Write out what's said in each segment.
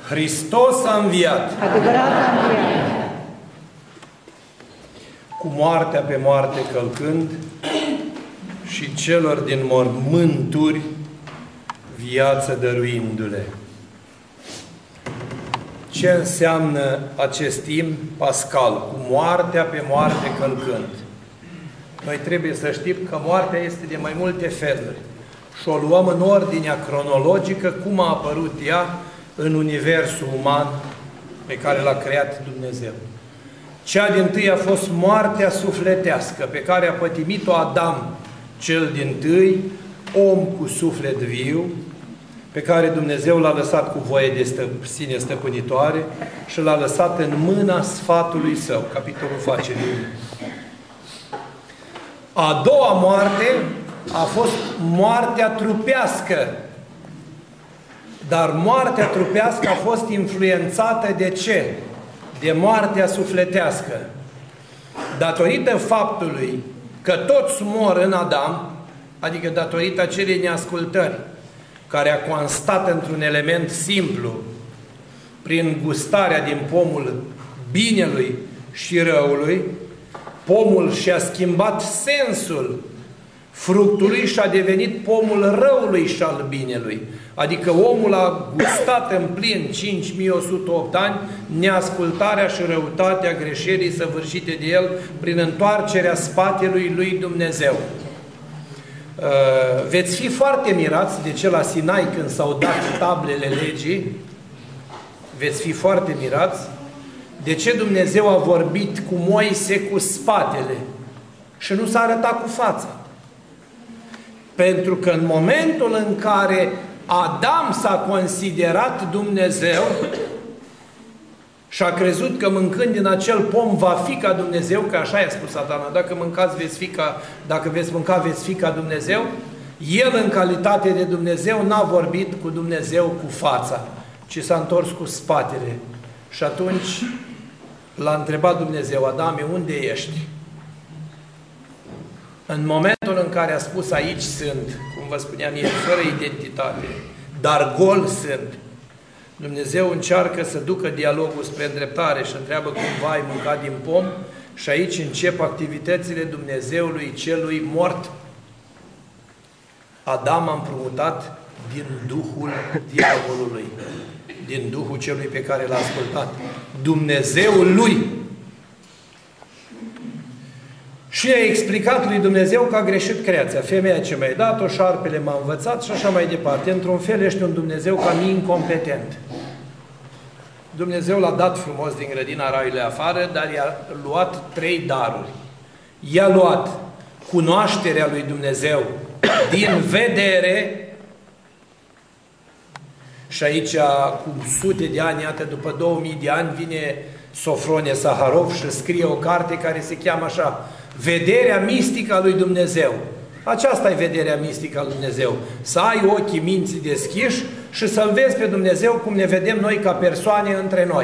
Hristos a înviat. Adevărat a înviat. Cu moartea pe moarte călcând și celor din mormânturi viață dăruindu-le. Ce înseamnă acest timp pascal? Cu moartea pe moarte călcând. Noi trebuie să știm că moartea este de mai multe feluri. Și o luăm în ordinea cronologică, cum a apărut ea în universul uman pe care l-a creat Dumnezeu. Cea dintâi a fost moartea sufletească, pe care a pătimit-o Adam, cel dintâi, om cu suflet viu, pe care Dumnezeu l-a lăsat cu voie de sine stăpânitoare și l-a lăsat în mâna sfatului său. Capitolul Facerii. A doua moarte a fost moartea trupească. Dar moartea trupească a fost influențată de ce? De moartea sufletească. Datorită faptului că toți mor în Adam, adică datorită acelei neascultări, care a constat într-un element simplu, prin gustarea din pomul binelui și răului, pomul și-a schimbat sensul fructului și a devenit pomul răului și al binelui. Adică omul a gustat în plin 5108 ani neascultarea și răutatea greșelii săvârșite de el prin întoarcerea spatelui lui Dumnezeu. Veți fi foarte mirați de ce la Sinai când s-au dat tablele legii, veți fi foarte mirați de ce Dumnezeu a vorbit cu Moise cu spatele și nu s-a arătat cu fața. Pentru că în momentul în care Adam s-a considerat Dumnezeu și a crezut că mâncând din acel pom va fi ca Dumnezeu, că așa i-a spus Satana, dacă veți mânca veți fi ca Dumnezeu, el în calitate de Dumnezeu n-a vorbit cu Dumnezeu cu fața, ci s-a întors cu spatele. Și atunci l-a întrebat Dumnezeu: Adame, unde ești? În momentul în care a spus aici sunt, cum vă spuneam, e fără identitate, dar gol sunt, Dumnezeu încearcă să ducă dialogul spre îndreptare și întreabă cum ai mâncat din pom și aici încep activitățile Dumnezeului celui mort. Adam a împrumutat din Duhul diavolului, din Duhul celui pe care l-a ascultat, Dumnezeul lui. Și i-a explicat lui Dumnezeu că a greșit creația. Femeia ce mi-ai dat-o, șarpele m-a învățat și așa mai departe. Într-un fel ești un Dumnezeu cam incompetent. Dumnezeu l-a dat frumos din grădina raiului afară, dar i-a luat 3 daruri. I-a luat cunoașterea lui Dumnezeu din vedere, și aici, cu sute de ani, iată, după 2000 de ani, vine Sofronie Saharov și scrie o carte care se cheamă așa: Vederea mistică a lui Dumnezeu. Aceasta e vederea mistică a lui Dumnezeu. Să ai ochii minții deschiși și să-L vezi pe Dumnezeu cum ne vedem noi ca persoane între noi.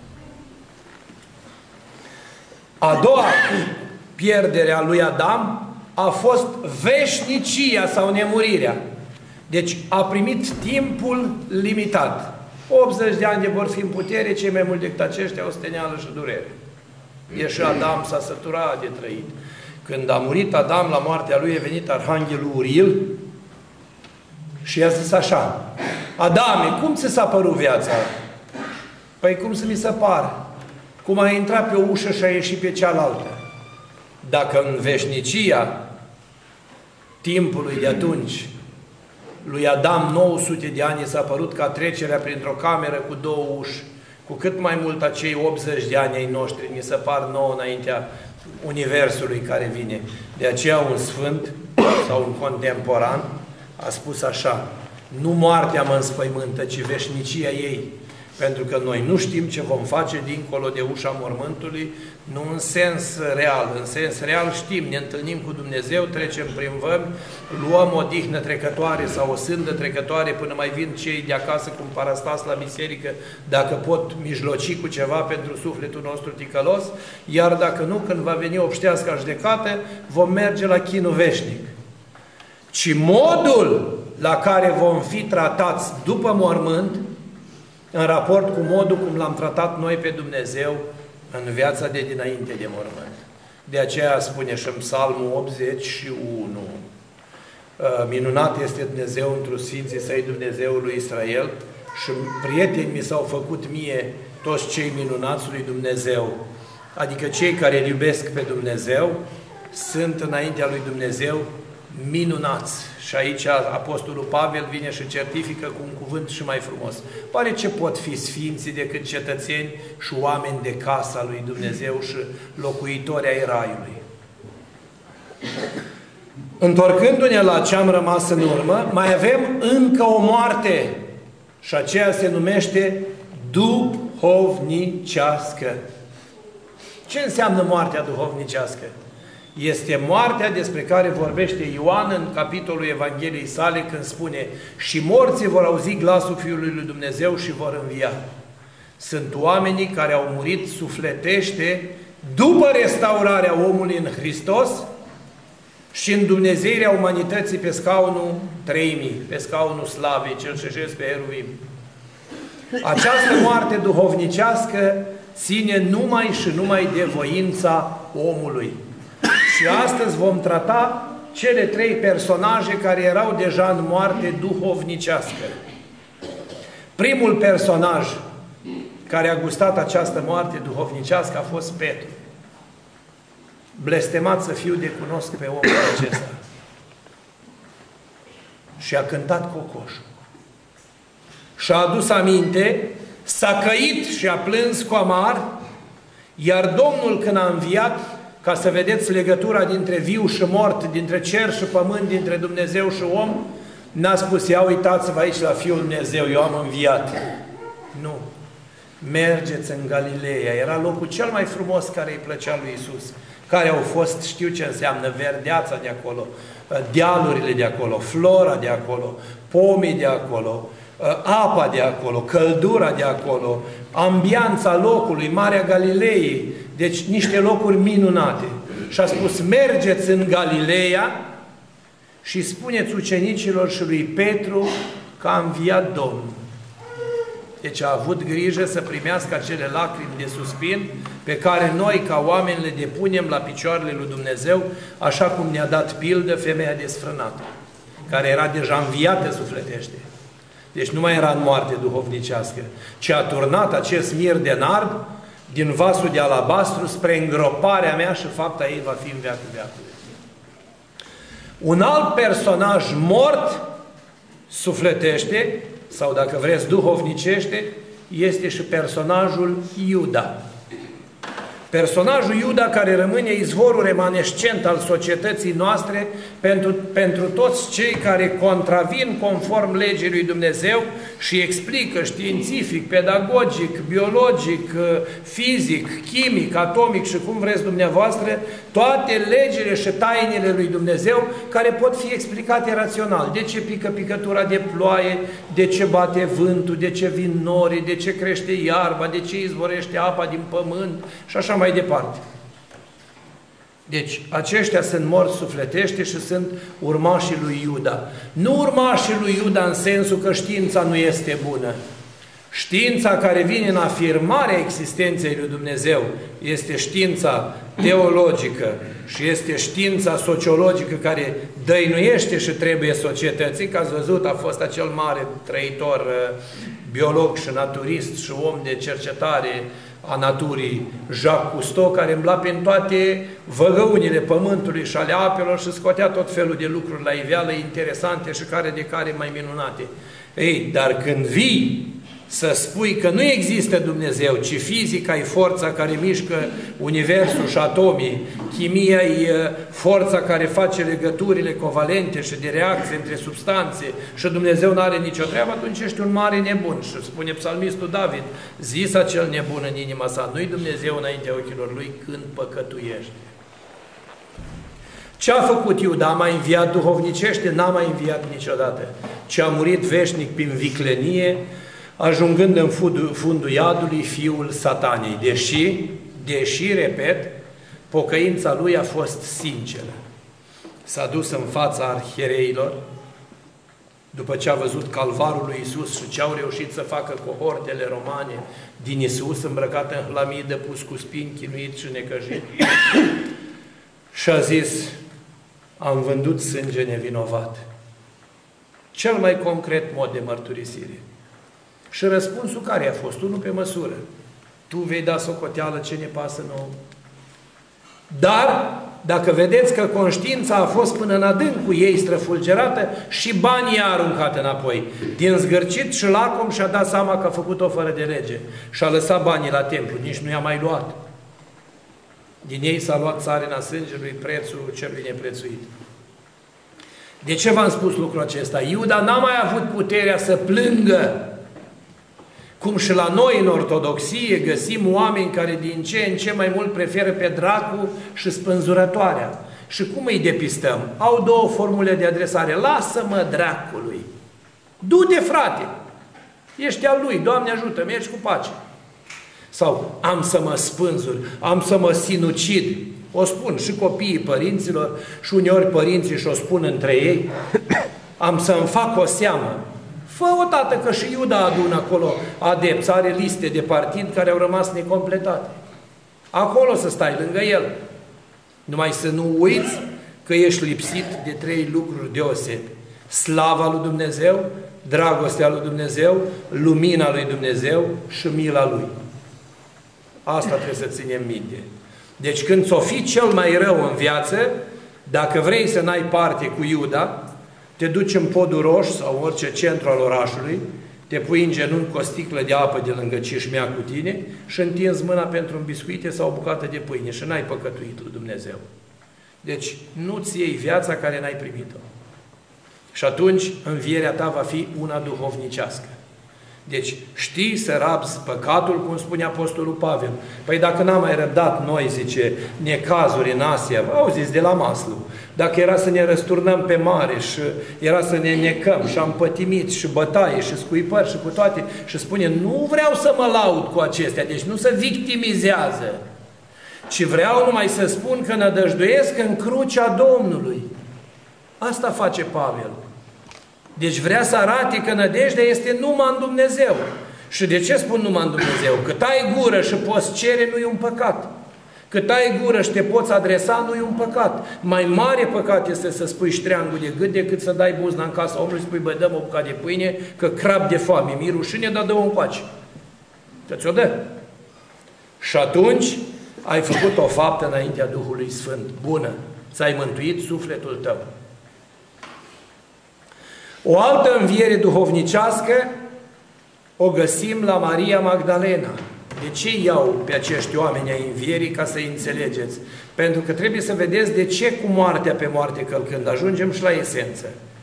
A doua pierdere a lui Adam a fost veșnicia sau nemurirea. Deci a primit timpul limitat. 80 de ani de vor fi în putere, cei mai mulți decât aceștia o steneală și durere. E și Adam s-a săturat de trăit. Când a murit Adam, la moartea lui a venit arhanghelul Uriel și i-a zis așa: Adame, cum ți s-a părut viața? Păi cum să mi se pară? Cum a intrat pe o ușă și a ieșit pe cealaltă. Dacă în veșnicia timpului de atunci lui Adam 900 de ani s-a părut ca trecerea printr-o cameră cu 2 uși, cu cât mai mult acei 80 de ani ai noștri ni se par nouă înaintea universului care vine. De aceea un sfânt sau un contemporan a spus așa: nu moartea mă înspăimântă, ci veșnicia ei. Pentru că noi nu știm ce vom face dincolo de ușa mormântului, nu în sens real. În sens real știm, ne întâlnim cu Dumnezeu, trecem prin vămi, luăm o dihnă trecătoare sau o sândă trecătoare până mai vin cei de acasă cu un parastas la biserică, dacă pot mijloci cu ceva pentru sufletul nostru ticălos, iar dacă nu, când va veni obștească judecată, vom merge la chinul veșnic. Ci modul la care vom fi tratați după mormânt în raport cu modul cum l-am tratat noi pe Dumnezeu în viața de dinainte de mormânt. De aceea spune și în Psalmul 81, minunat este Dumnezeu întru Sfinții Săi, Dumnezeul lui Israel, și prieteni mi s-au făcut mie toți cei minunați lui Dumnezeu, adică cei care îl iubesc pe Dumnezeu, sunt înaintea lui Dumnezeu minunați. Și aici Apostolul Pavel vine și certifică cu un cuvânt și mai frumos. Pare ce pot fi sfinții decât cetățeni și oameni de casa lui Dumnezeu și locuitori ai Raiului. Întorcându-ne la ce am rămas în urmă, mai avem încă o moarte și aceea se numește duhovnicească. Ce înseamnă moartea duhovnicească? Este moartea despre care vorbește Ioan în capitolul Evangheliei sale când spune: și morții vor auzi glasul Fiului lui Dumnezeu și vor învia. Sunt oamenii care au murit sufletește după restaurarea omului în Hristos și îndumnezeirea umanității pe scaunul treimii, pe scaunul slavei, cel șeșesc pe Heruvim. Această moarte duhovnicească ține numai și numai de voința omului. Și astăzi vom trata cele trei personaje care erau deja în moarte duhovnicească. Primul personaj care a gustat această moarte duhovnicească a fost Petru. Blestemat să fiu de cunosc pe omul acesta. Și a cântat cocoșul. Și-a adus aminte, s-a căit și a plâns cu amar, iar Domnul, când a înviat, ca să vedeți legătura dintre viu și mort, dintre cer și pământ, dintre Dumnezeu și om, n-a spus: ia uitați-vă aici la Fiul Dumnezeu, eu am înviat. Nu. Mergeți în Galileea. Era locul cel mai frumos care îi plăcea lui Iisus. Care au fost, știu ce înseamnă, verdeața de acolo, dealurile de acolo, flora de acolo, pomii de acolo, apa de acolo, căldura de acolo, ambianța locului, Marea Galilei. Deci niște locuri minunate. Și a spus: mergeți în Galileea și spuneți ucenicilor și lui Petru că a înviat Domnul. Deci a avut grijă să primească acele lacrimi de suspin pe care noi, ca oameni, le depunem la picioarele lui Dumnezeu, așa cum ne-a dat pildă femeia desfrânată, care era deja înviată sufletește. Deci nu mai era în moarte duhovnicească, ci a turnat acest mir de nard din vasul de alabastru spre îngroparea mea și fapta ei va fi în veacul veacului. Un alt personaj mort sufletește, sau dacă vreți duhovnicește, este și personajul Iuda. Personajul Iuda, care rămâne izvorul remanescent al societății noastre pentru toți cei care contravin conform legii lui Dumnezeu și explică științific, pedagogic, biologic, fizic, chimic, atomic și cum vreți dumneavoastră, toate legile și tainele lui Dumnezeu care pot fi explicate rațional. De ce pică picătura de ploaie, de ce bate vântul, de ce vin norii, de ce crește iarba, de ce izvorește apa din pământ și așa mai departe. Deci, aceștia sunt morți sufletește și sunt urmașii lui Iuda. Nu urmașii lui Iuda în sensul că știința nu este bună. Știința care vine în afirmarea existenței lui Dumnezeu este știința teologică și este știința sociologică care dăinuiește și trebuie societății, că ați văzut, a fost acel mare trăitor, biolog și naturist și om de cercetare a naturii, Jacques Cousteau, care îmbla prin toate văgăunile pământului și ale apelor și scotea tot felul de lucruri la iveală interesante și care de care mai minunate. Ei, dar când vii să spui că nu există Dumnezeu, ci fizica e forța care mișcă universul și atomii, chimia e forța care face legăturile covalente și de reacție între substanțe și Dumnezeu nu are nicio treabă, atunci ești un mare nebun. Și spune psalmistul David: zis acel nebun în inima sa, nu-i Dumnezeu înaintea ochilor lui când păcătuiește. Ce a făcut Iuda? A mai înviat duhovnicește? N-a mai înviat niciodată, ci a murit veșnic prin viclenie, ajungând în fundul iadului fiul Satanei. Deși, repet, pocăința lui a fost sinceră. S-a dus în fața arhiereilor după ce a văzut calvarul lui Iisus și ce au reușit să facă cohortele romane din Iisus, îmbrăcat în hlamidă, pus cu spini, chinuit și necăjit, și a zis: am vândut sânge nevinovat. Cel mai concret mod de mărturisire. Și răspunsul care a fost? Unul pe măsură. Tu vei da socoteală, ce ne pasă nouă. Dar, dacă vedeți că conștiința a fost până în adâncul ei străfulgerată, și banii i-a aruncat înapoi. Din zgârcit și lacom și-a dat seama că a făcut-o fără de lege. Și-a lăsat banii la templu, nici nu i-a mai luat. Din ei s-a luat țarina sângelui, prețul cel bine prețuit. De ce v-am spus lucrul acesta? Iuda n-a mai avut puterea să plângă. Cum și la noi în ortodoxie găsim oameni care din ce în ce mai mult preferă pe dracu și spânzurătoarea. Și cum îi depistăm? Au două formule de adresare. Lasă-mă dracului! Du-te, frate! Ești al lui, Doamne ajută, mergi cu pace. Sau am să mă spânzur, am să mă sinucid. O spun și copiii părinților și uneori părinții și o spun între ei. Am să-mi fac o seamă. Fă o dată, că și Iuda adună acolo adepți, are liste de partid care au rămas necompletate. Acolo să stai lângă el. Numai să nu uiți că ești lipsit de 3 lucruri deosebi. Slava lui Dumnezeu, dragostea lui Dumnezeu, lumina lui Dumnezeu și mila lui. Asta trebuie să ținem minte. Deci când ți-o fi cel mai rău în viață, dacă vrei să n-ai parte cu Iuda, te duci în Podul Roș sau orice centru al orașului, te pui în genunchi cu o sticlă de apă de lângă cișmea cu tine și întinzi mâna pentru un biscuite sau o bucată de pâine și n-ai păcătuit lui Dumnezeu. Deci nu-ți iei viața care n-ai primit-o. Și atunci învierea ta va fi una duhovnicească. Deci știi să rabzi păcatul, cum spune Apostolul Pavel. Păi dacă n-am mai răbdat noi, zice, necazuri în Asia, auziți de la Maslu, dacă era să ne răsturnăm pe mare și era să ne necăm și am pătimit și bătaie și scuipări și cu toate, și spune, nu vreau să mă laud cu acestea, deci nu se victimizează, ci vreau numai să spun că nădăjduiesc în crucea Domnului. Asta face Pavel. Deci vrea să arate că nădejdea este numai în Dumnezeu. Și de ce spun numai în Dumnezeu? Cât ai gură și poți cere, nu e un păcat. Cât ai gură și te poți adresa, nu e un păcat. Mai mare păcat este să spui ștreangul de gât decât să dai buzna în casa omului și spui, bă, dă-mă o bucată de pâine, că crap de foame, mi-e rușine, dar dă-o încoace. Că ți-o dă. Și atunci ai făcut o faptă înaintea Duhului Sfânt. Bună. Ți-ai mântuit sufletul tău. O altă înviere duhovnicească o găsim la Maria Magdalena. De ce iau pe acești oameni ai învierii? Ca să-i înțelegeți. Pentru că trebuie să vedeți de ce cu moartea pe moarte călcând. Ajungem și la esență.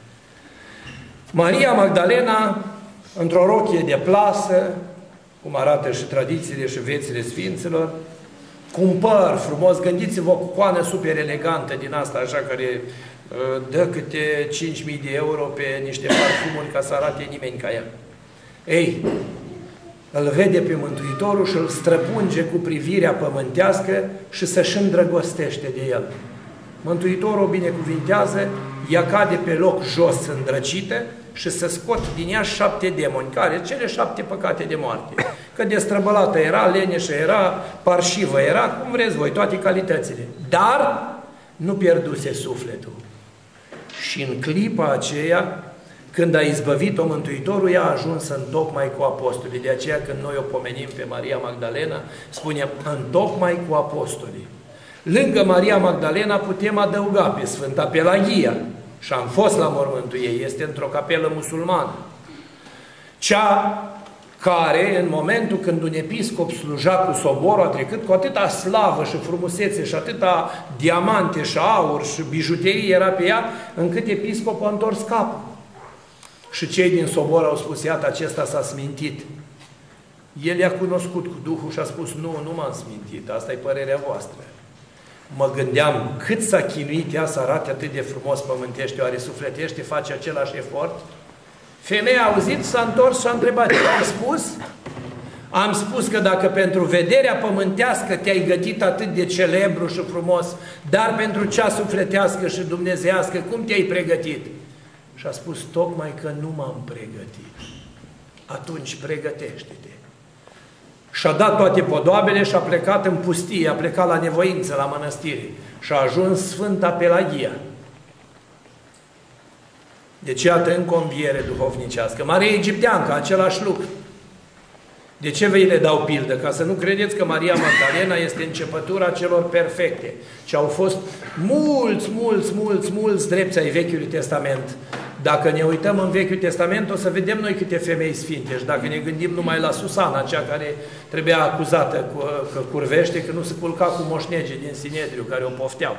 Maria Magdalena, într-o rochie de plasă, cum arată și tradițiile și viețile Sfinților, cu un păr frumos, gândiți-vă o cocoană super elegantă din asta, așa, care dă câte 5.000 de euro pe niște parfumuri ca să arate nimeni ca ea. Ei, îl vede pe Mântuitorul și îl străpunge cu privirea pământească și se-și îndrăgostește de el. Mântuitorul o binecuvintează, ea cade pe loc jos îndrăcită și se scot din ea 7 demoni, care cele 7 păcate de moarte. Că destrăbălată era, leneșă era, parșivă era, cum vreți voi, toate calitățile. Dar nu pierduse sufletul. Și în clipa aceea, când a izbăvit-o Mântuitorul, ea a ajuns întocmai cu apostolii. De aceea când noi o pomenim pe Maria Magdalena, spunem întocmai cu apostolii. Lângă Maria Magdalena putem adăuga pe Sfânta Pelagia. Și am fost la mormântul ei, este într-o capelă musulmană. Cea care, în momentul când un episcop sluja cu soborul, a trecut cu atâta slavă și frumusețe și atâta diamante și aur și bijuterii era pe ea, încât episcopul a întors capul. Și cei din sobor au spus, iată, acesta s-a smintit. El i-a cunoscut cu Duhul și a spus, nu m-am smintit, asta e părerea voastră. Mă gândeam cât s-a chinuit ea să arate atât de frumos pământește, oare sufletește, face același efort? Femeia a auzit, s-a întors și a întrebat, ce ai spus? Am spus că dacă pentru vederea pământească te-ai gătit atât de celebru și frumos, dar pentru cea sufletească și dumnezeiască, cum te-ai pregătit? Și a spus, tocmai că nu m-am pregătit. Atunci pregătește-te. Și-a dat toate podoabele și a plecat în pustie, a plecat la nevoință, la mănăstire. Și a ajuns Sfânta Pelagia. Deci iată încă o înviere duhovnicească. Maria Egipteancă, același lucru. De ce vă le dau pildă? Ca să nu credeți că Maria Magdalena este începătura celor perfecte. Ci au fost mulți drepți ai Vechiului Testament. Dacă ne uităm în Vechiul Testament, o să vedem noi câte femei sfinte. Și dacă ne gândim numai la Susana, cea care trebuia acuzată că curvește, că nu se culca cu moșnege din Sinedriu, care o pofteau.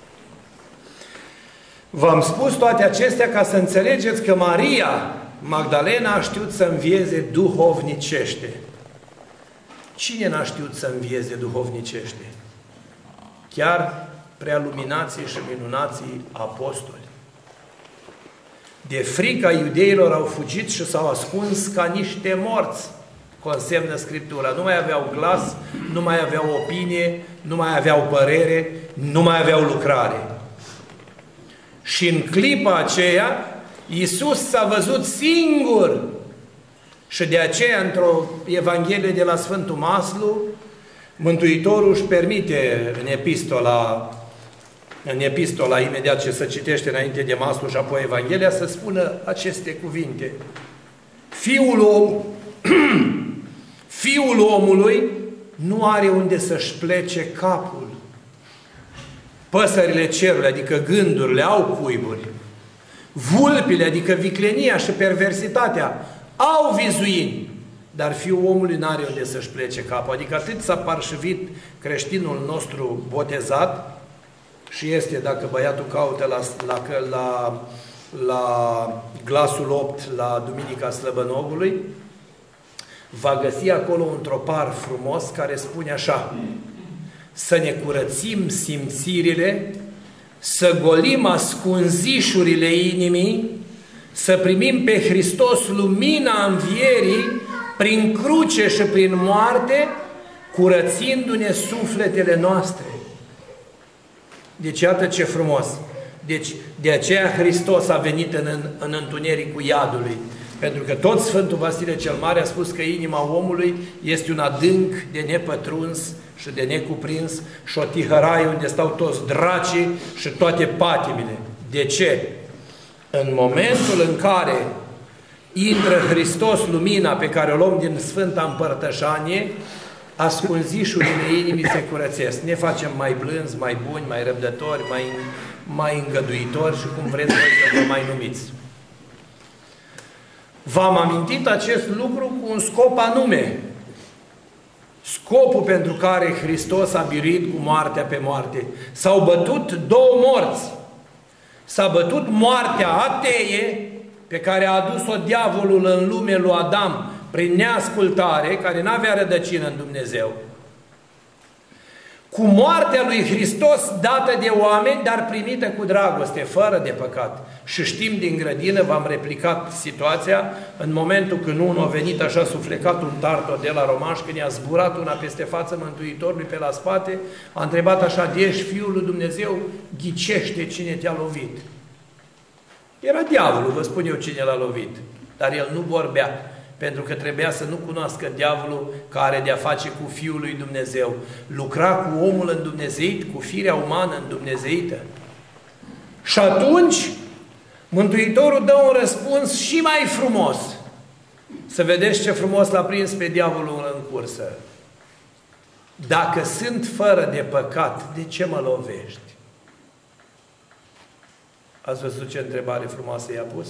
V-am spus toate acestea ca să înțelegeți că Maria Magdalena a știut să învieze duhovnicește. Cine n-a știut să învieze duhovnicește? Chiar prealuminații și minunații apostoli. De frica iudeilor au fugit și s-au ascuns ca niște morți, consemnă Scriptura. Nu mai aveau glas, nu mai aveau opinie, nu mai aveau părere, nu mai aveau lucrare. Și în clipa aceea, Iisus s-a văzut singur. Și de aceea, într-o Evanghelie de la Sfântul Maslu, Mântuitorul își permite în epistola, imediat ce se citește înainte de Maslu și apoi Evanghelia, să spună aceste cuvinte. Fiul omului nu are unde să-și plece capul. Păsările cerului, adică gândurile, au cuiburi. Vulpile, adică viclenia și perversitatea, au vizuini. Dar Fiul omului n-are unde să-și plece capul. Adică atât s-a parșivit creștinul nostru botezat, și este, dacă băiatul caută la glasul 8, la Duminica Slăbănogului, va găsi acolo un tropar frumos care spune așa: să ne curățim simțirile, să golim ascunzișurile inimii, să primim pe Hristos lumina învierii prin cruce și prin moarte, curățindu-ne sufletele noastre. Deci iată ce frumos! Deci de aceea Hristos a venit în întunericul iadului. Pentru că tot Sfântul Vasile cel Mare a spus că inima omului este un adânc de nepătruns și de necuprins și o tihăraie unde stau toți dracii și toate patimile. De ce? În momentul în care intră Hristos, lumina pe care o luăm din Sfânta Împărtășanie, ascunzișurile inimii se curățesc. Ne facem mai blânzi, mai buni, mai răbdători, mai îngăduitori și cum vreți voi să vă mai numiți. V-am amintit acest lucru cu un scop anume. Scopul pentru care Hristos a biruit cu moartea pe moarte. S-au bătut două morți. S-a bătut moartea ateie, pe care a adus-o diavolul în lume lui Adam prin neascultare, care n-avea rădăcină în Dumnezeu. Cu moartea lui Hristos dată de oameni, dar primită cu dragoste, fără de păcat. Și știm din grădină, v-am replicat situația, în momentul când unul a venit așa suflecat un tartor de la romaș, când i-a zburat una peste față Mântuitorului pe la spate, a întrebat așa: de ești Fiul lui Dumnezeu, ghicește cine te-a lovit. Era diavolul, vă spun eu cine l-a lovit, dar el nu vorbea. Pentru că trebuia să nu cunoască diavolul care de-a face cu Fiul lui Dumnezeu. Lucra cu omul îndumnezeit, cu firea umană îndumnezeită. Și atunci Mântuitorul dă un răspuns și mai frumos. Să vedeți ce frumos l-a prins pe diavolul în cursă. Dacă sunt fără de păcat, de ce mă lovești? Ați văzut ce întrebare frumoasă i-a pus?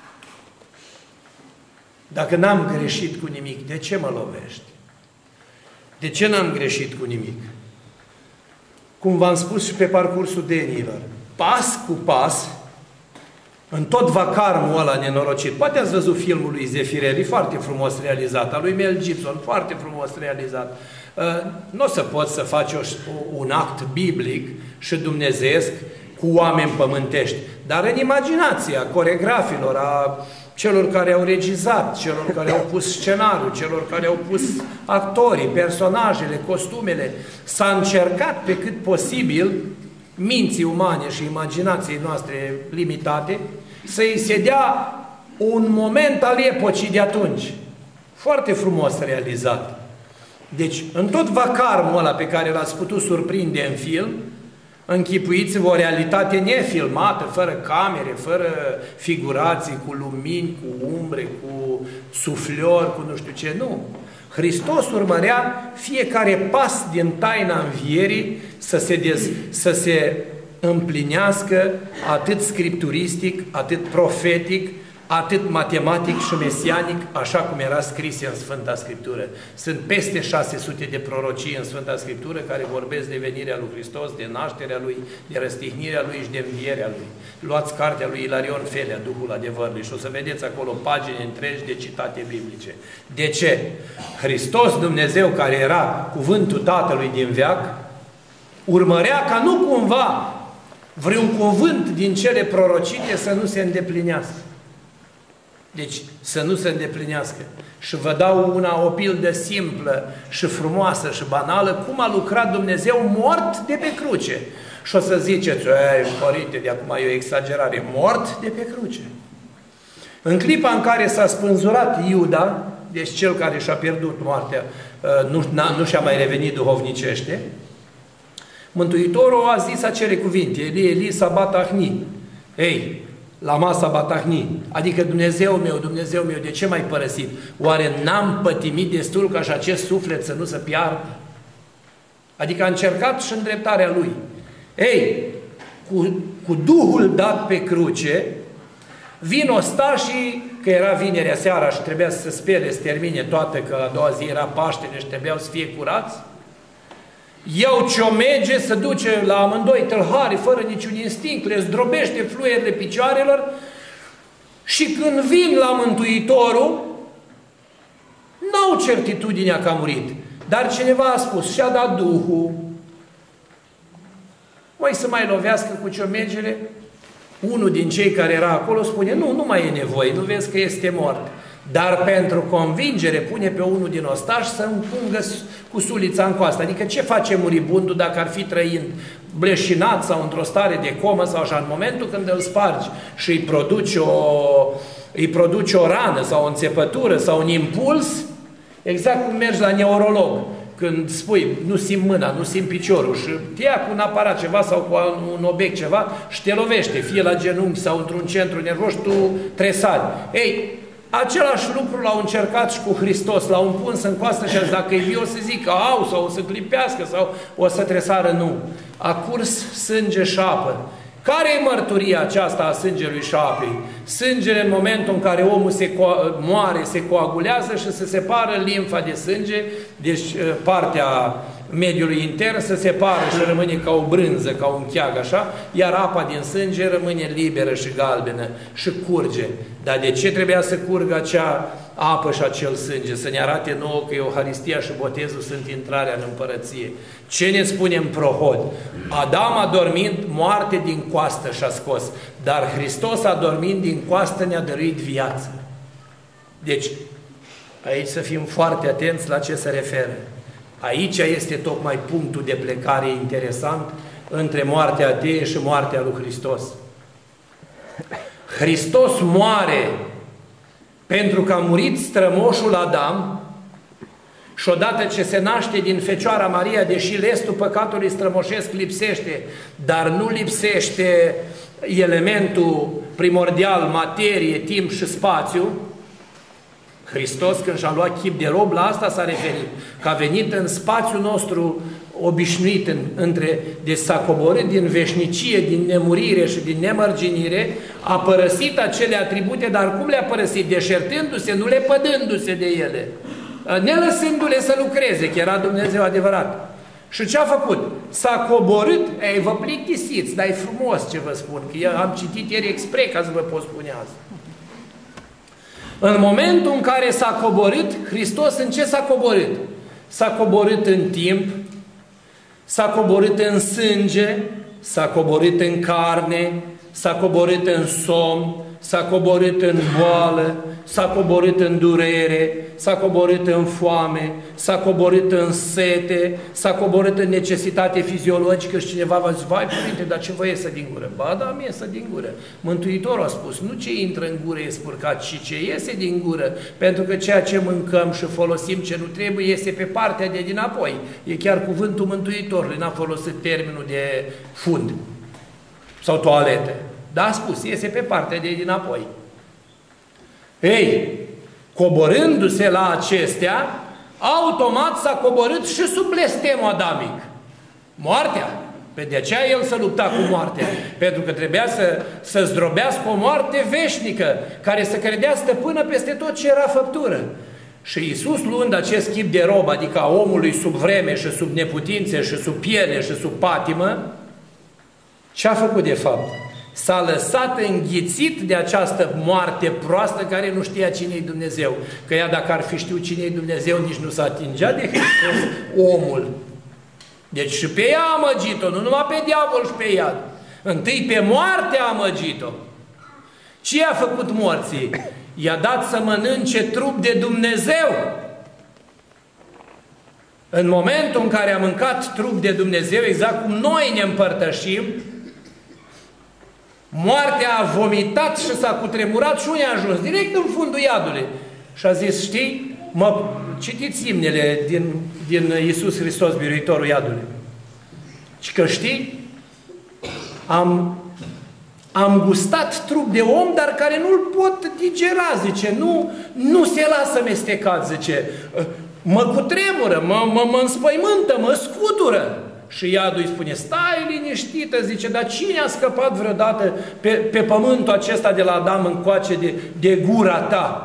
Dacă n-am greșit cu nimic, de ce mă lovești? De ce n-am greșit cu nimic? Cum v-am spus și pe parcursul denilor, pas cu pas, în tot vacarmul ăla nenorocit. Poate ați văzut filmul lui Zeffirelli, foarte frumos realizat, al lui Mel Gibson, foarte frumos realizat. Nu o să poți să faci un act biblic și dumnezeiesc cu oameni pământești, dar în imaginația coregrafilor, a celor care au regizat, celor care au pus scenariul, celor care au pus actorii, personajele, costumele, s-a încercat pe cât posibil minții umane și imaginației noastre limitate să-i se dea un moment al epocii de atunci. Foarte frumos realizat. Deci, în tot vacarmul ăla pe care l-ați putut surprinde în film, închipuiți-vă o realitate nefilmată, fără camere, fără figurații, cu lumini, cu umbre, cu suflori, cu nu știu ce, nu. Hristos urmărea fiecare pas din taina învierii să se împlinească atât scripturistic, atât profetic, atât matematic și mesianic, așa cum era scris în Sfânta Scriptură. Sunt peste 600 de prorocii în Sfânta Scriptură care vorbesc de venirea lui Hristos, de nașterea Lui, de răstihnirea Lui și de învierea Lui. Luați cartea lui Ilarion Felea, Duhul Adevărului, și o să vedeți acolo pagini întregi de citate biblice. De ce? Hristos, Dumnezeu, care era cuvântul Tatălui din veac, urmărea ca nu cumva vreun cuvânt din cele prorocite să nu se îndeplinească. Deci, să nu se îndeplinească. Și vă dau o pildă simplă și frumoasă și banală, cum a lucrat Dumnezeu mort de pe cruce. Și o să ziceți, părinte, de acum e o exagerare, mort de pe cruce. În clipa în care s-a spânzurat Iuda, deci cel care și-a pierdut moartea, nu și-a mai revenit duhovnicește, Mântuitorul a zis acele cuvinte, Eli, Eli, sabatahni. Ei, la masa batahni, adică Dumnezeu meu, de ce m-ai părăsit? Oare n-am pătimit destul ca și acest suflet să nu se piardă? Adică a încercat și îndreptarea lui. Ei, cu Duhul dat pe cruce, vin ostașii, că era vinerea seara și trebuia să se spere, să termine toată, că a doua zi era Paștele și trebuiau să fie curați, iau ciomege, se duce la amândoi tâlhari, fără niciun instinct, le zdrobește fluierele picioarelor și când vin la Mântuitorul, n-au certitudinea că a murit. Dar cineva a spus, și-a dat Duhul. Mai să mai lovească cu ciomegele? Unul din cei care era acolo spune, nu mai e nevoie, nu vezi că este mort. Dar pentru convingere pune pe unul din ostași să împungă cu sulița în coastă. Adică ce face muribundul dacă ar fi trăind bleșinat sau într-o stare de comă sau așa, în momentul când îl spargi și îi produci o rană sau o înțepătură sau un impuls, exact cum mergi la neurolog. Când spui, nu simt mâna, nu simt piciorul și te ia cu un aparat ceva sau cu un obiect ceva și te lovește, fie la genunchi sau într-un centru nervos, tu tresari. Ei, același lucru l-au încercat și cu Hristos, l-au împuns în coastă și dacă e viu o să zică au sau o să clipească sau o să tresară, nu. A curs sânge și apă. Care e mărturia aceasta a sângelui și apei? Sângele în momentul în care omul moare, se coagulează și se separă limfa de sânge, deci partea mediului intern se separă și rămâne ca o brânză, ca un cheag așa, iar apa din sânge rămâne liberă și galbenă și curge. Dar de ce trebuia să curgă acea apă și acel sânge? Să ne arate nouă că Euharistia și botezul sunt intrarea în împărăție. Ce ne spune în Prohod? Adam a dormit, moarte din coastă și-a scos, dar Hristos a dormit din coastă, ne-a dăruit viață. Deci, aici să fim foarte atenți la ce se referă. Aici este tocmai punctul de plecare interesant între moartea ateie și moartea lui Hristos. Hristos moare pentru că a murit strămoșul Adam și odată ce se naște din Fecioara Maria, deși lestul păcatului strămoșesc lipsește, dar nu lipsește elementul primordial, materie, timp și spațiu, Hristos, când și-a luat chip de rob, la asta s-a referit, că a venit în spațiul nostru obișnuit, deci s-a coborât din veșnicie, din nemurire și din nemărginire, a părăsit acele atribute, dar cum le-a părăsit? Deșertându-se, nu lepădându-se de ele, nelăsându-le să lucreze, că era Dumnezeu adevărat. Și ce a făcut? S-a coborât, vă plictisiți, dar e frumos ce vă spun, că eu am citit ieri expres ca să vă pot spune asta. În momentul în care s-a coborât, Hristos în ce s-a coborât? S-a coborât în timp, s-a coborât în sânge, s-a coborât în carne, s-a coborât în somn, s-a coborât în boală, s-a coborât în durere, s-a coborât în foame, s-a coborât în sete, s-a coborât în necesitate fiziologică și cineva va zice, vai, Părinte, dar ce vă iese din gură? Ba da, mi iese din gură. Mântuitorul a spus, nu ce intră în gură e spurcat, ci ce iese din gură, pentru că ceea ce mâncăm și folosim ce nu trebuie iese pe partea de dinapoi. E chiar cuvântul Mântuitorului, n-a folosit termenul de fund sau toalete. Dar a spus, iese pe partea de dinapoi. Ei, coborându-se la acestea, automat s-a coborât și sub blestemul adamic. Moartea. Pe de aceea el se lupta cu moartea. Pentru că trebuia să zdrobească o moarte veșnică, care să credea stăpână peste tot ce era făptură. Și Iisus, luând acest chip de rob, adică a omului sub vreme și sub neputințe și sub piele și sub patimă, ce a făcut de fapt? S-a lăsat înghițit de această moarte proastă care nu știa cine-i Dumnezeu. Că ea, dacă ar fi știut cine-i Dumnezeu, nici nu s-a atingea de Hristos omul. Deci și pe ea a amăgit-o, nu numai pe diavol și pe iad. Întâi pe moarte a amăgit-o. Ce a făcut morții? I-a dat să mănânce trup de Dumnezeu. În momentul în care a mâncat trup de Dumnezeu, exact cum noi ne împărtășim, moartea a vomitat și s-a cutremurat și unde a ajuns? Direct în fundul iadului. Și a zis, știi, citiți imnele din Iisus Hristos, biruitorul iadului. Și că știi, am gustat trup de om, dar care nu-l pot digera, zice, nu se lasă mestecat, zice, mă cutremură, mă înspăimântă, mă scutură. Și iadul îi spune, stai liniștită, zice, dar cine a scăpat vreodată pe pământul acesta de la Adam încoace de gura ta?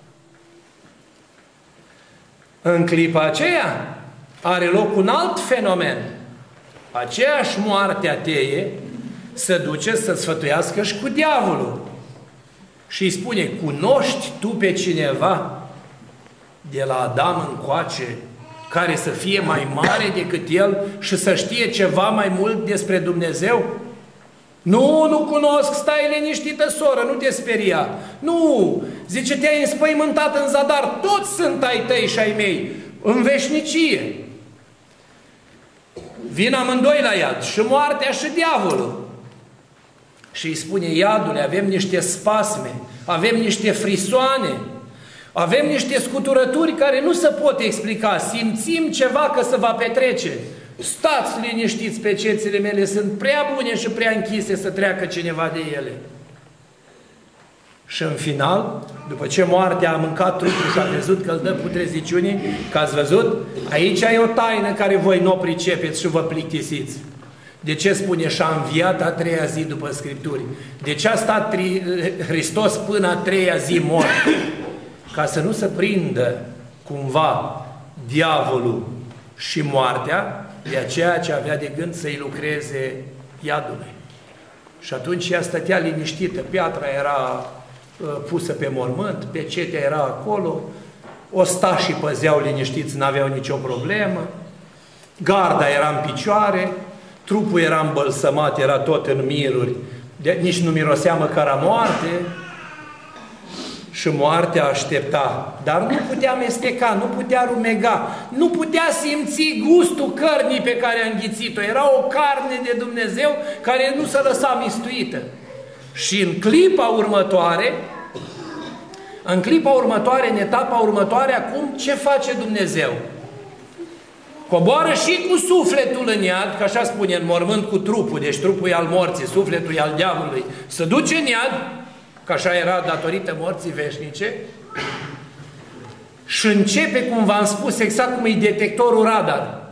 În clipa aceea are loc un alt fenomen. Aceeași moarte ateie se duce să sfătuiască și cu diavolul. Și îi spune, cunoști tu pe cineva de la Adam încoace care să fie mai mare decât el și să știe ceva mai mult despre Dumnezeu? Nu cunosc, stai liniștită, soră, nu te speria. Nu, zice, te-ai înspăimântat în zadar, toți sunt ai tăi și ai mei, în veșnicie. Vin amândoi la iad, și moartea și diavolul. Și îi spune, iadule, avem niște spasme, avem niște frisoane, avem niște scuturături care nu se pot explica, simțim ceva că se va petrece. Stați liniștiți, pe cețile mele sunt prea bune și prea închise să treacă cineva de ele. Și în final, după ce moartea a mâncat trupul și a crezut că îl dă putreziciunii, că ați văzut, aici e o taină care voi nu o pricepeți și vă plictisiți. De ce spune și-a înviat a treia zi după Scripturi? De ce a stat Hristos până a treia zi mort? Ca să nu se prindă cumva diavolul și moartea de aceea ce avea de gând să-i lucreze iadului. Și atunci ea stătea liniștită, piatra era pusă pe mormânt, pecetea era acolo, ostașii păzeau liniștiți, n-aveau nicio problemă, garda era în picioare, trupul era îmbălsămat, era tot în miruri, nici nu mirosea măcar a moarte. Și moartea aștepta, dar nu putea mesteca, nu putea rumega, nu putea simți gustul cărnii pe care a înghițit-o. Era o carne de Dumnezeu care nu se lăsa mistuită. Și în clipa următoare, în etapa următoare, acum ce face Dumnezeu? Coboară și cu sufletul în iad, că așa spune în mormânt cu trupul, deci trupul e al morții, sufletul e al diavolului, se duce în iad, că așa era datorită morții veșnice, și începe, cum v-am spus, exact cum e detectorul radar,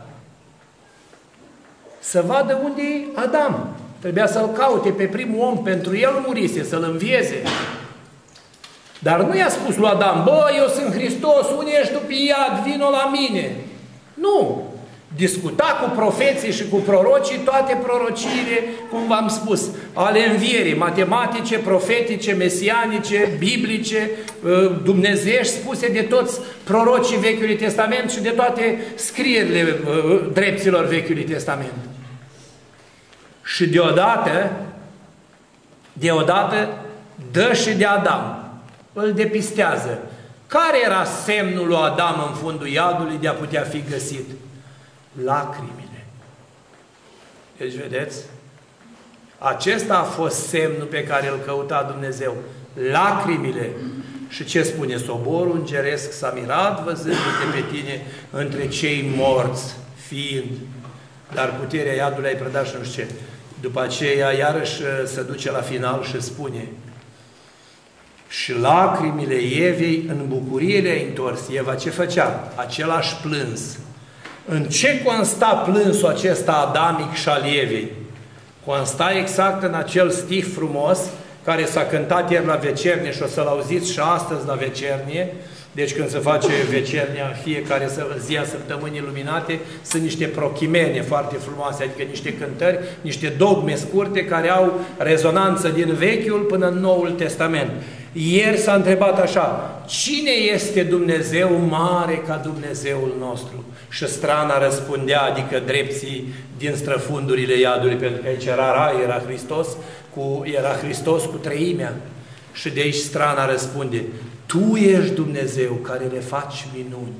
să vadă unde e Adam. Trebuia să-l caute pe primul om, pentru el murise, să-l învieze. Dar nu i-a spus lui Adam, bă, eu sunt Hristos, unde ești tu pe iad, vino la mine. Nu. Discuta cu profeții și cu prorocii toate prorociile, cum v-am spus, ale învierii, matematice, profetice, mesianice, biblice, dumnezeiești, spuse de toți prorocii Vechiului Testament și de toate scrierile drepților Vechiului Testament. Și deodată, dă și de Adam. îl depistează. Care era semnul lui Adam în fundul iadului de a putea fi găsit? Lacrimile. Deci, vedeți? Acesta a fost semnul pe care îl căuta Dumnezeu. Lacrimile. Și ce spune? Soborul îngeresc s-a mirat văzându-te pe tine între cei morți fiind. Dar puterea iadului ai predat și nu știu ce. După aceea iarăși se duce la final și spune: și lacrimile Evei în bucurie le-ai întors. Eva ce făcea? Același plâns. În ce consta plânsul acesta adamic și al Evei? Consta exact în acel stih frumos care s-a cântat ieri la vecernie și o să-l auziți și astăzi la vecernie. Deci când se face vecernia în fiecare zi a săptămânii luminate, sunt niște prochimene foarte frumoase, adică niște cântări, niște dogme scurte care au rezonanță din Vechiul până în Noul Testament. Ieri s-a întrebat așa: cine este Dumnezeu mare ca Dumnezeul nostru? Și strana răspundea, adică drepții din străfundurile iadului, pentru că aici era Rai, era Hristos cu treimea. Și de aici strana răspunde: Tu ești Dumnezeu care le faci minuni.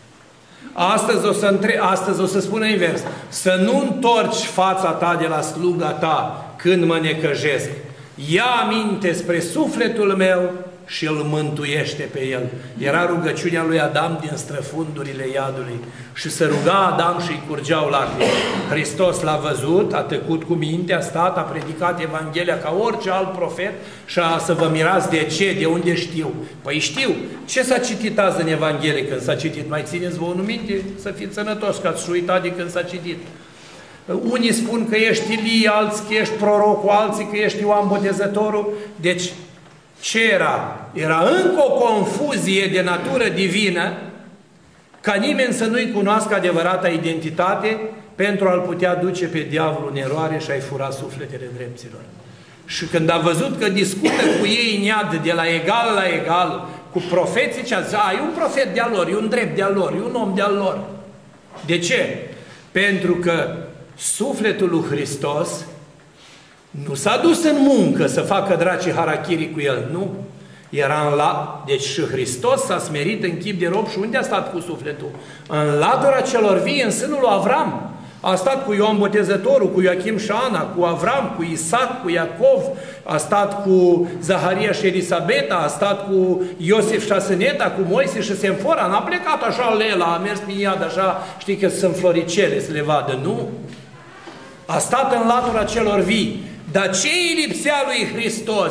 Astăzi o să spună invers: să nu întorci fața ta de la sluga ta când mă necăjesc. Ia aminte spre sufletul meu și îl mântuiește pe el. Era rugăciunea lui Adam din străfundurile iadului. Și se ruga Adam și îi curgeau lacrimi. Hristos l-a văzut, a tăcut cu minte, a stat, a predicat Evanghelia ca orice alt profet și să vă mirați de ce, de unde știu. Păi știu. Ce s-a citit azi în Evanghelie când s-a citit? Mai țineți vă minte? Să fiți sănătoși, că ați uitat de când s-a citit. Unii spun că ești Ilie, alții că ești prorocul, alții că ești Ioan Botezătorul. Deci, ce era? Era încă o confuzie de natură divină, ca nimeni să nu-i cunoască adevărata identitate pentru a-l putea duce pe diavolul în eroare și a-i fura sufletele drepților. Și când a văzut că discută cu ei în iad de la egal la egal cu profeții, ce a zis: e un profet de-al lor, e un drept de-al lor, e un om de-al lor. De ce? Pentru că sufletul lui Hristos nu s-a dus în muncă să facă dracii harakiri cu el, nu. Era în Deci și Hristos s-a smerit în chip de rob și unde a stat cu sufletul? În latura celor vii, în sânul lui Avram. A stat cu Ioan Botezătorul, cu Ioachim și Ana, cu Avram, cu Isaac, cu Iacov, a stat cu Zaharia și Elisabeta, a stat cu Iosif și Aseneta, cu Moise și Semfora. N-a plecat așa Lela, a mers prin iad așa, știi că sunt floricele să le vadă, nu. A stat în latura celor vii. Dar ce îi lipsea lui Hristos?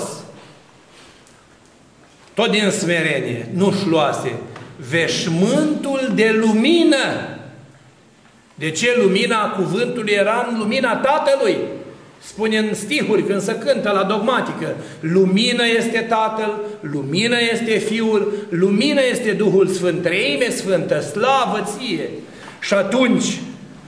Tot din smerenie, nu-și luase veșmântul de lumină. De ce lumina cuvântului era în lumina Tatălui? Spune în stihuri când se cântă la dogmatică: lumină este Tatăl, lumină este Fiul, lumină este Duhul Sfânt, Treime Sfântă, slavă ție! Și atunci,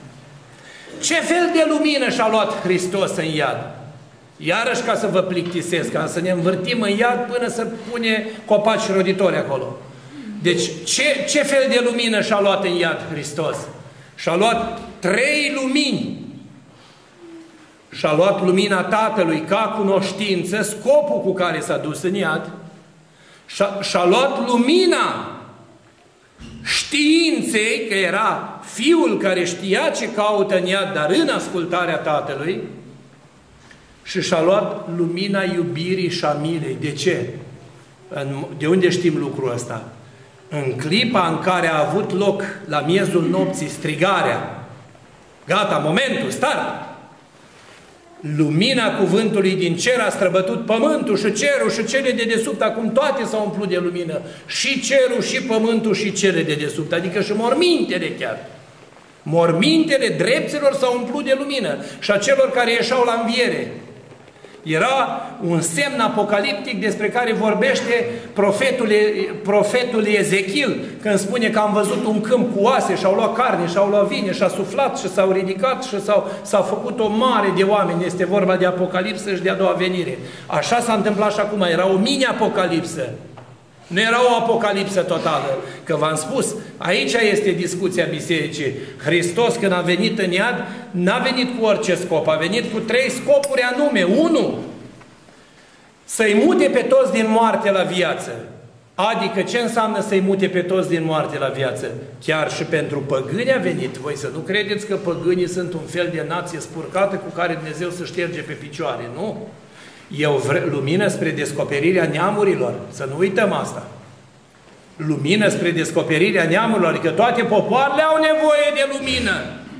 ce fel de lumină și-a luat Hristos în iad? Iarăși ca să vă plictisesc, ca să ne învârtim în iad până să pune copaci roditori acolo. Deci, ce fel de lumină și-a luat în iad Hristos? Și-a luat 3 lumini. Și-a luat lumina Tatălui ca cunoștință, scopul cu care s-a dus în iad. Și-a luat lumina științei, că era Fiul care știa ce caută în iad, dar în ascultarea Tatălui. Și și-a luat lumina iubirii și a milei. De ce? De unde știm lucrul ăsta? În clipa în care a avut loc la miezul nopții strigarea: gata, momentul, start! Lumina cuvântului din cer a străbătut pământul și cerul și cele de desubt. Acum toate s-au umplut de lumină. Și cerul, și pământul, și cele de desubt. Adică și mormintele chiar. Mormintele drepților s-au umplut de lumină. Și a celor care ieșau la înviere. Era un semn apocaliptic despre care vorbește profetul Ezechiel, când spune că am văzut un câmp cu oase și au luat carne și au luat vine și a suflat și s-au ridicat și s-a făcut o mare de oameni. Este vorba de apocalipsă și de a doua venire. Așa s-a întâmplat și acum. Era o mini-apocalipsă. Nu era o apocalipsă totală. Că v-am spus, aici este discuția bisericii. Hristos, când a venit în iad, n-a venit cu orice scop. A venit cu 3 scopuri anume. 1. Să-i mute pe toți din moarte la viață. Adică ce înseamnă să-i mute pe toți din moarte la viață? Chiar și pentru păgâni a venit. Voi să nu credeți că păgânii sunt un fel de nație spurcată cu care Dumnezeu se șterge pe picioare. Nu. E o lumină spre descoperirea neamurilor. Să nu uităm asta. Lumină spre descoperirea neamurilor. Adică toate popoarele au nevoie de lumină.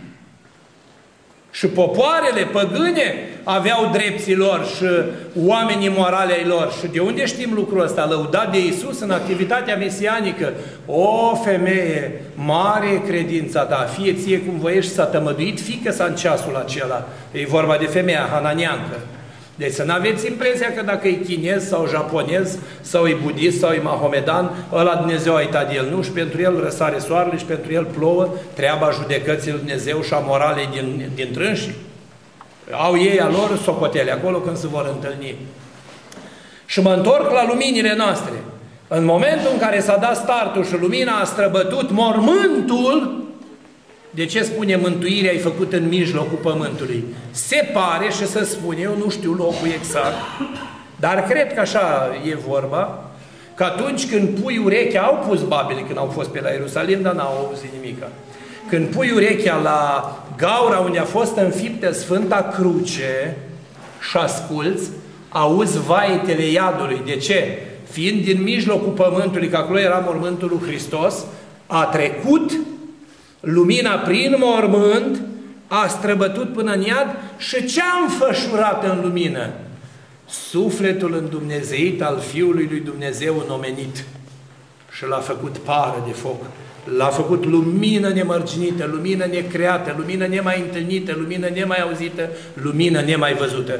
Și popoarele păgâne aveau drepții lor și oamenii morale ai lor. Și de unde știm lucrul ăsta? Lăudat de Iisus în activitatea mesianică. O, femeie, mare credința ta, fie ție cum voiești, s-a tămăduit fiică sa în ceasul acela. E vorba de femeia hananiancă. Deci să nu aveți impresia că dacă e chinez sau japonez, sau e budist, sau e mahomedan, ăla Dumnezeu a uitat de el. Nu, și pentru el răsare soarele și pentru el plouă treaba judecății lui Dumnezeu și a moralei din trânsii. Au ei a lor socotele acolo când se vor întâlni. Și mă întorc la luminile noastre. În momentul în care s-a dat startul și lumina a străbătut mormântul, de ce spune mântuirea ai făcut în mijlocul pământului? Se pare și se spune, eu nu știu locul exact, dar cred că așa e vorba, că atunci când pui urechea, au pus Babele când au fost pe la Ierusalim, dar n-au auzit nimica. Când pui urechea la gaura unde a fost înfiptă Sfânta Cruce și asculți, auzi vaetele iadului. De ce? Fiind din mijlocul pământului, că acolo era mormântul lui Hristos, a trecut lumina prin mormânt, a străbătut până în iad și ce-a înfășurat în lumină? Sufletul îndumnezeit al Fiului lui Dumnezeu înomenit. Și l-a făcut pară de foc. L-a făcut lumină nemărginită, lumină necreată, lumină nemai întâlnită, lumină nemai auzită, lumină nemai văzută.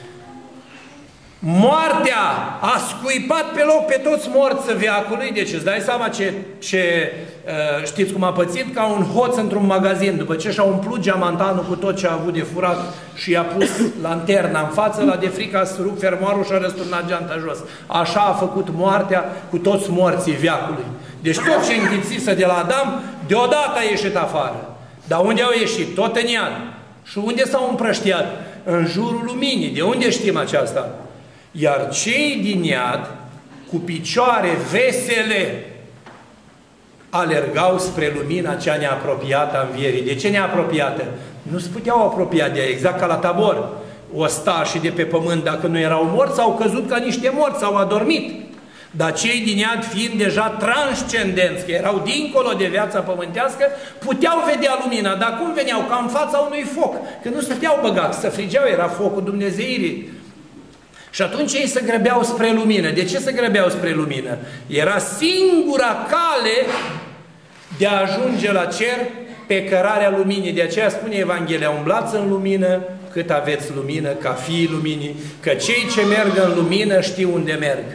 Moartea a scuipat pe loc pe toți morți veacului, deci îți dai seama știți cum a pățit? Ca un hoț într-un magazin, după ce și-a umplut geamantanul cu tot ce a avut de furat și i-a pus lanterna în față, la de frică a rupt fermoarul și a răsturnat geanta jos. Așa a făcut moartea cu toți morții veacului. Deci tot ce înghițise de la Adam, deodată a ieșit afară. Dar unde au ieșit? Tot în iad. Și unde s-au împrăștiat? În jurul luminii. De unde știm aceasta? Iar cei din iad, cu picioare vesele, alergau spre lumina cea neapropiată a învierii. De ce neapropiată? Nu se puteau apropia de ea, exact ca la Tabor. Ostașii de pe pământ, dacă nu erau morți, au căzut ca niște morți, au adormit. Dar cei din iad, fiind deja transcendenți, că erau dincolo de viața pământească, puteau vedea lumina. Dar cum veneau? Ca în fața unui foc. Că nu stăteau băgați, se frigeau, era focul Dumnezeirii. Și atunci ei se grăbeau spre lumină. De ce se grăbeau spre lumină? Era singura cale de a ajunge la cer pe cărarea luminii. De aceea spune Evanghelia, umblați în lumină cât aveți lumină, ca fiii luminii, că cei ce merg în lumină știu unde merg.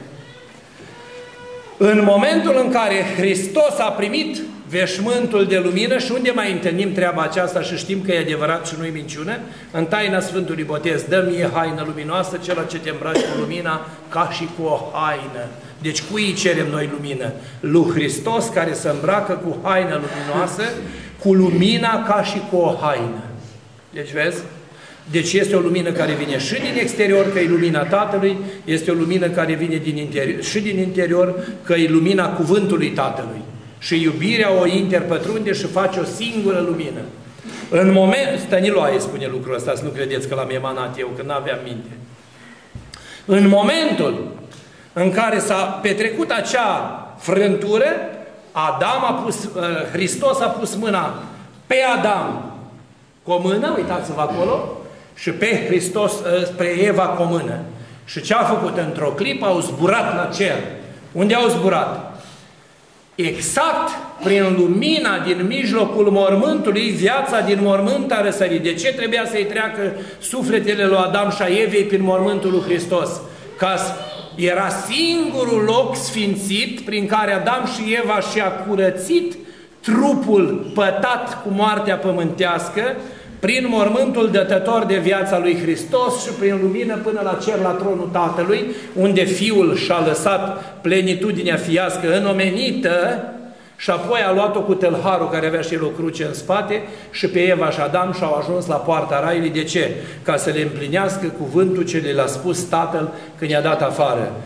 În momentul în care Hristos a primit veșmântul de lumină, și unde mai întâlnim treaba aceasta și știm că e adevărat și nu-i minciună? În taina Sfântului Botez, dă mie haină luminoasă, celor ce te îmbraci cu lumina ca și cu o haină. Deci cui îi cerem noi lumină? Lui Hristos, care se îmbracă cu haină luminoasă, cu lumina ca și cu o haină. Deci vezi? Deci este o lumină care vine și din exterior, că e lumina Tatălui, este o lumină care vine din interior, și din interior, că e lumina cuvântului Tatălui. Și iubirea o interpătrunde și face o singură lumină. În moment, Stăniloae spune lucrul ăsta, să nu credeți că l-am emanat eu, că n-aveam minte. În momentul în care s-a petrecut acea frântură, Hristos a pus mâna pe Adam cu o mână, uitați-vă acolo, și pe Hristos, spre Eva cu o mână. Și ce a făcut? Într-o clipă au zburat la cer. Unde au zburat? Exact prin lumina din mijlocul mormântului, viața din mormânt a răsărit. De ce trebuia să-i treacă sufletele lui Adam și a Evei prin mormântul lui Hristos? Ca era singurul loc sfințit prin care Adam și Eva și-a curățit trupul pătat cu moartea pământească, prin mormântul dătător de viața lui Hristos și prin lumină până la cer, la tronul Tatălui, unde Fiul și-a lăsat plenitudinea fiască înomenită și apoi a luat-o cu tâlharul care avea și el o cruce în spate și pe Eva și Adam și-au ajuns la poarta Raiului. De ce? Ca să le împlinească cuvântul ce le-a spus Tatăl când i-a dat afară.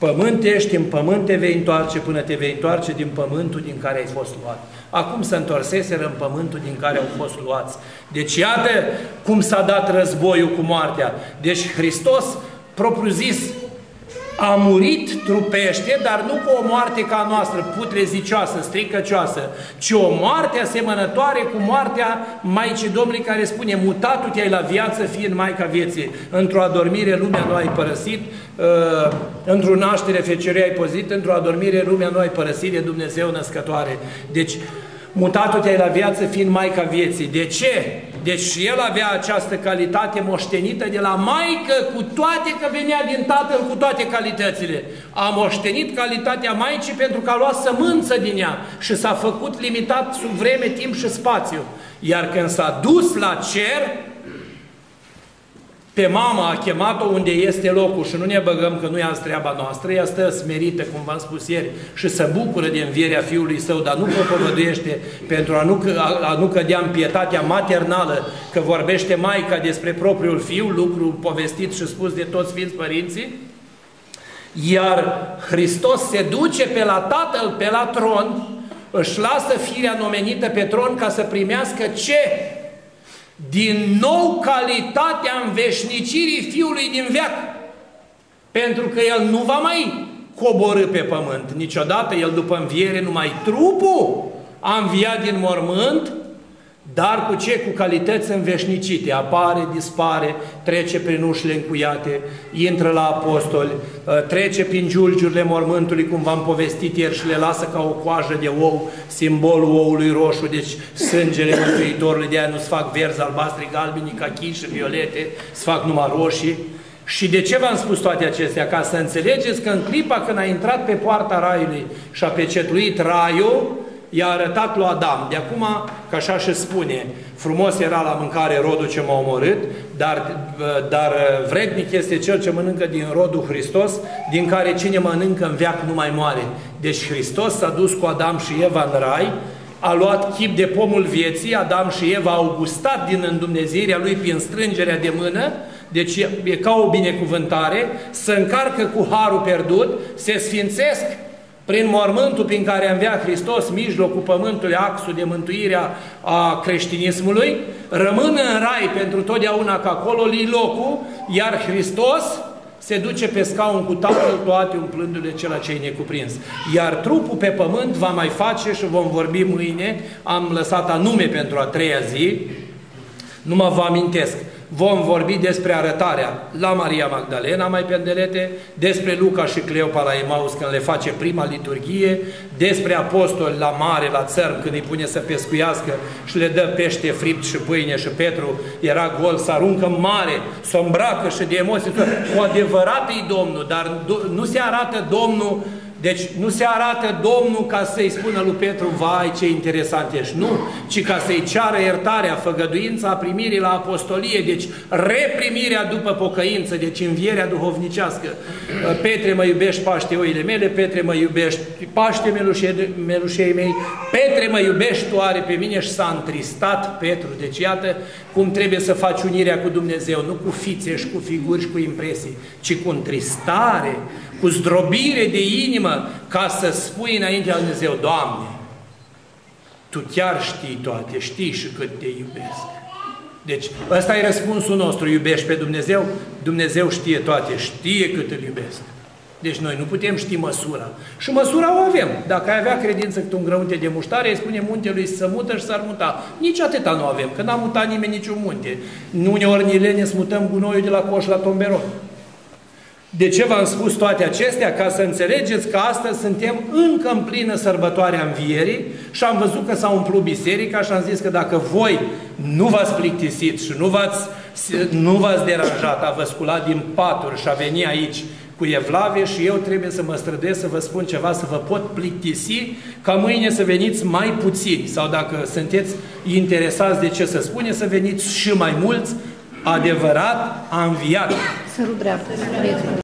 Pământ ești, în pământ te vei întoarce până te vei întoarce din pământul din care ai fost luat. Acum se întorseseră în pământul din care au fost luați. Deci iată cum s-a dat războiul cu moartea. Deci Hristos, propriu-zis, a murit trupește, dar nu cu o moarte ca a noastră, putrezicioasă, stricăcioasă, ci o moarte asemănătoare cu moartea Maicii Domnului, care spune: mutatul te-ai la viață, fiind Maica vieții. Într-o adormire lumea nu ai părăsit, într-o naștere feciorie ai păzit, într-o adormire lumea nu ai părăsit, de Dumnezeu născătoare. Deci, mutatul te-ai la viață, fiind Maica vieții. De ce? Deci el avea această calitate moștenită de la Maică, cu toate că venea din Tatăl cu toate calitățile. A moștenit calitatea Maicii pentru că a luat sămânță din ea și s-a făcut limitat sub vreme, timp și spațiu. Iar când s-a dus la cer, pe mama a chemat-o unde este locul și nu ne băgăm că nu e treaba noastră, ea stă smerită, cum v-am spus ieri, și se bucură de învierea Fiului Său, dar nu propovăduiește pentru a nu cădea în pietatea maternală, că vorbește Maica despre propriul Fiu, lucru povestit și spus de toți Sfinți Părinții. Iar Hristos se duce pe la Tatăl, pe la tron, își lasă firea nomenită pe tron ca să primească ce? Din nou calitatea înveșnicirii Fiului din veac. Pentru că El nu va mai coborî pe pământ niciodată, El după înviere numai trupul a înviat din mormânt, dar cu ce? Cu calități înveșnicite. Apare, dispare, trece prin ușile încuiate, intră la apostoli, trece prin giulgiurile mormântului, cum v-am povestit ieri, și le lasă ca o coajă de ou, simbolul oului roșu, deci sângele Mântuitorului, de aia nu se fac verzi, albastri, galbeni, cachii și violete, se fac numai roșii. Și de ce v-am spus toate acestea? Ca să înțelegeți că în clipa când a intrat pe poarta raiului și a pecetluit raiul, i-a arătat lui Adam. De acum, că așa și spune, frumos era la mâncare rodul ce m-a omorât, dar vrednic este cel ce mănâncă din rodul Hristos, din care cine mănâncă în veac nu mai moare. Deci Hristos s-a dus cu Adam și Eva în rai, a luat chip de pomul vieții, Adam și Eva au gustat din îndumnezirea lui prin strângerea de mână, deci e ca o binecuvântare, se încarcă cu harul pierdut, se sfințesc prin mormântul prin care a înviat Hristos, mijlocul pământului, axul de mântuirea a creștinismului, rămân în rai pentru totdeauna, că acolo li locul, iar Hristos se duce pe scaun cu Tatăl, toate umplându-le cela ce-i necuprins. Iar trupul pe pământ va mai face, și vom vorbi mâine, am lăsat anume pentru a treia zi, nu mă vă amintesc. Vom vorbi despre arătarea la Maria Magdalena, mai pendelete, despre Luca și Cleopa la Emaus când le face prima liturghie, despre apostoli la mare, la țărm, când îi pune să pescuiască și le dă pește fript și pâine și Petru era gol, să aruncă în mare, să îmbracă și de emoții. Cu adevărat e Domnul, dar nu se arată Domnul. Deci nu se arată Domnul ca să-i spună lui Petru: vai, ce interesant ești, nu, ci ca să-i ceară iertarea, făgăduința primirii la apostolie, deci reprimirea după pocăință, deci învierea duhovnicească. Petre, mă iubești, paște oile mele, Petre, mă iubești, paște melușei mei, Petre, mă iubești, tu are pe mine, și s-a întristat Petru. Deci iată cum trebuie să faci unirea cu Dumnezeu, nu cu fițe și cu figuri și cu impresii, ci cu întristare, cu zdrobire de inimă, ca să spui înaintea lui Dumnezeu: Doamne, Tu chiar știi toate, știi și cât Te iubesc. Deci ăsta e răspunsul nostru: iubești pe Dumnezeu? Dumnezeu știe toate, știe cât îl iubesc. Deci noi nu putem ști măsura. Și măsura o avem. Dacă ai avea credință cât un grăunte de muștare, îi spune muntelui să mută și s-ar muta. Nici atâta nu avem, că n-a mutat nimeni niciun munte. Uneori ni lene să mutăm gunoiul de la coș la tomberon. De ce v-am spus toate acestea? Ca să înțelegeți că astăzi suntem încă în plină sărbătoare a învierii și am văzut că s-a umplut biserica și am zis că dacă voi nu v-ați plictisit și nu v-ați deranjat a vă scula din paturi și a veni aici cu evlavie, și eu trebuie să mă străduiesc să vă spun ceva, să vă pot plictisi, ca mâine să veniți mai puțini, sau dacă sunteți interesați de ce să spune, să veniți și mai mulți. Adevărat a înviat. Să rup dreapta.